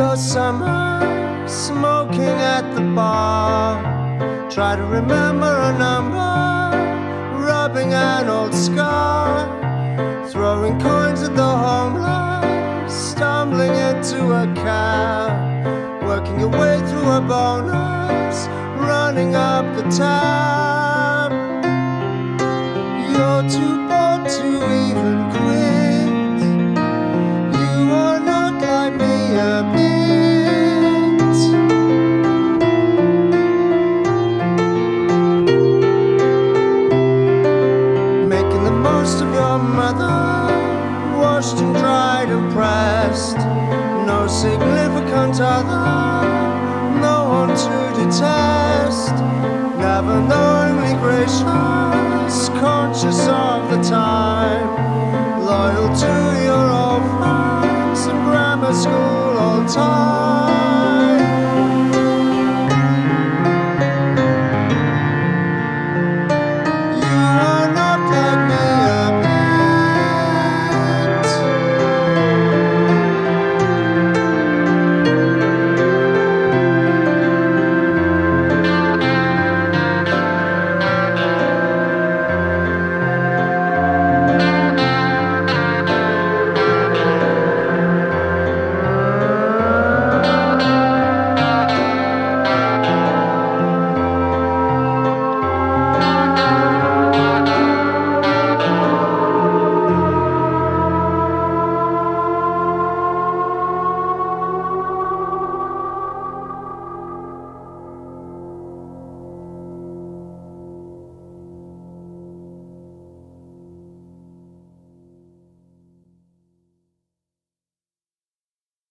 summer, smoking at the bar. Try to remember a number, rubbing an old scar, throwing coins at the homeless, stumbling into a cab, working your way through a bonus, running up the tab. You're too bored to even quit. You are not like me a bit. Making the most of your mother, washed and dried and pressed. No significant other, no one to detest. Never knowingly gracious, conscious of the time, loyal to your old friends and grammar school old time.